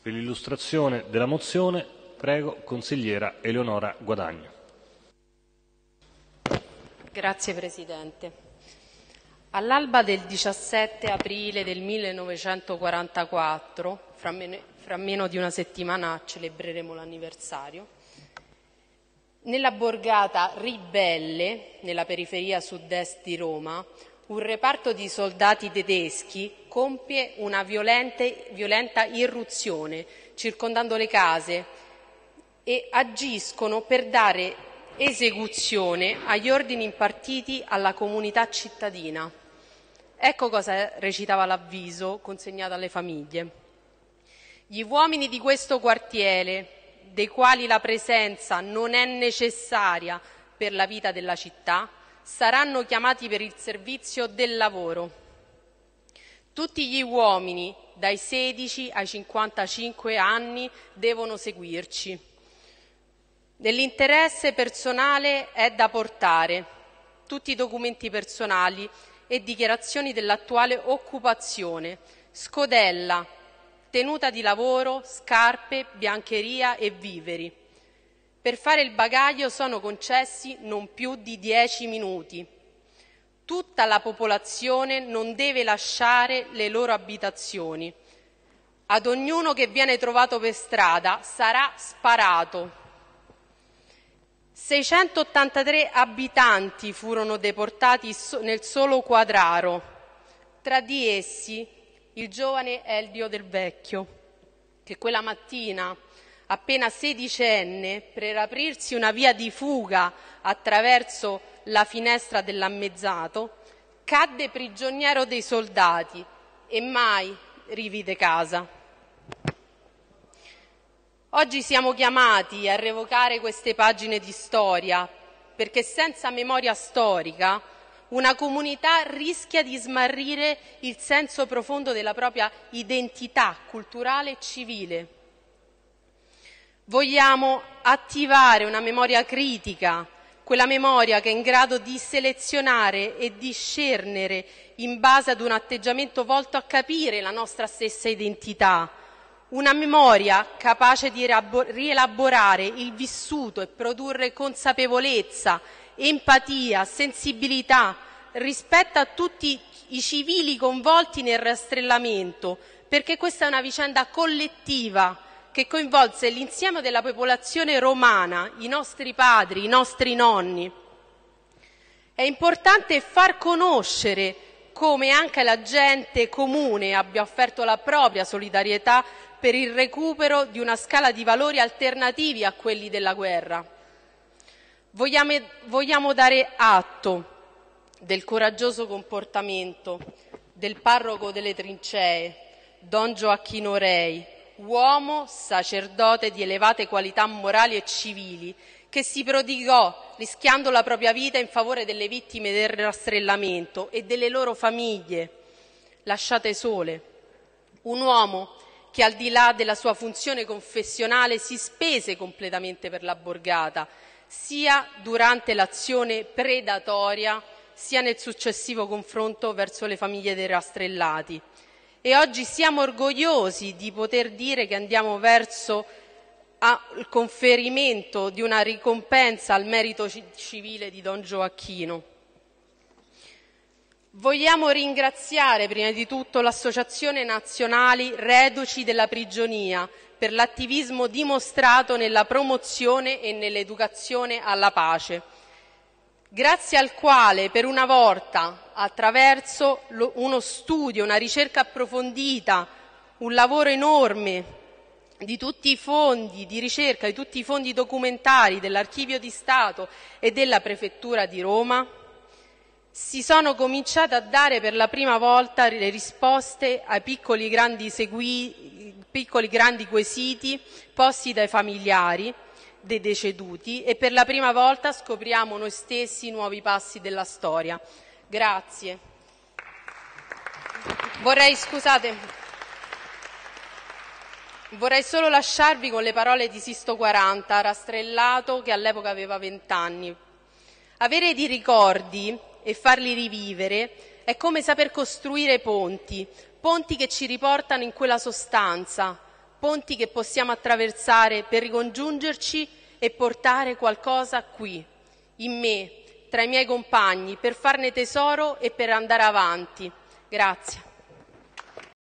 Per l'illustrazione della mozione, prego consigliera Eleonora Guadagno. Grazie Presidente. All'alba del 17 aprile del 1944, fra meno di una settimana celebreremo l'anniversario, nella borgata Ribelle, nella periferia sud-est di Roma, un reparto di soldati tedeschi compie una violenta irruzione, circondando le case, e agiscono per dare esecuzione agli ordini impartiti alla comunità cittadina. Ecco cosa recitava l'avviso consegnato alle famiglie. Gli uomini di questo quartiere, dei quali la presenza non è necessaria per la vita della città, saranno chiamati per il servizio del lavoro. Tutti gli uomini, dai 16 ai 55 anni, devono seguirci. Nell'interesse personale è da portare tutti i documenti personali e dichiarazioni dell'attuale occupazione, scodella, tenuta di lavoro, scarpe, biancheria e viveri. Per fare il bagaglio sono concessi non più di 10 minuti. Tutta la popolazione non deve lasciare le loro abitazioni. Ad ognuno che viene trovato per strada sarà sparato. 683 abitanti furono deportati nel solo Quadraro, tra di essi il giovane Eldio Del Vecchio, che quella mattina, appena sedicenne, per aprirsi una via di fuga attraverso la finestra dell'ammezzato, cadde prigioniero dei soldati e mai rivide casa. Oggi siamo chiamati a rievocare queste pagine di storia, perché senza memoria storica una comunità rischia di smarrire il senso profondo della propria identità culturale e civile. Vogliamo attivare una memoria critica, quella memoria che è in grado di selezionare e discernere in base ad un atteggiamento volto a capire la nostra stessa identità. Una memoria capace di rielaborare il vissuto e produrre consapevolezza, empatia, sensibilità rispetto a tutti i civili coinvolti nel rastrellamento, perché questa è una vicenda collettiva che coinvolse l'insieme della popolazione romana, i nostri padri, i nostri nonni. È importante far conoscere come anche la gente comune abbia offerto la propria solidarietà per il recupero di una scala di valori alternativi a quelli della guerra. Vogliamo dare atto del coraggioso comportamento del parroco delle Trincee, Don Gioacchino Rei, uomo sacerdote di elevate qualità morali e civili, che si prodigò rischiando la propria vita in favore delle vittime del rastrellamento e delle loro famiglie lasciate sole. Un uomo che al di là della sua funzione confessionale si spese completamente per la borgata, sia durante l'azione predatoria, sia nel successivo confronto verso le famiglie dei rastrellati. E oggi siamo orgogliosi di poter dire che andiamo verso il conferimento di una ricompensa al merito civile di Don Gioacchino. Vogliamo ringraziare prima di tutto l'Associazione Nazionali Reduci della Prigionia per l'attivismo dimostrato nella promozione e nell'educazione alla pace, grazie al quale per una volta, attraverso uno studio, una ricerca approfondita, un lavoro enorme di tutti i fondi di ricerca, di tutti i fondi documentari dell'Archivio di Stato e della Prefettura di Roma, si sono cominciate a dare per la prima volta le risposte ai piccoli grandi quesiti posti dai familiari dei deceduti e per la prima volta scopriamo noi stessi nuovi passi della storia. Grazie. Vorrei solo lasciarvi con le parole di Sisto 40, rastrellato, che all'epoca aveva 20 anni. Avere dei ricordi e farli rivivere è come saper costruire ponti che ci riportano in quella sostanza, ponti che possiamo attraversare per ricongiungerci e portare qualcosa qui, in me, tra i miei compagni, per farne tesoro e per andare avanti. Grazie.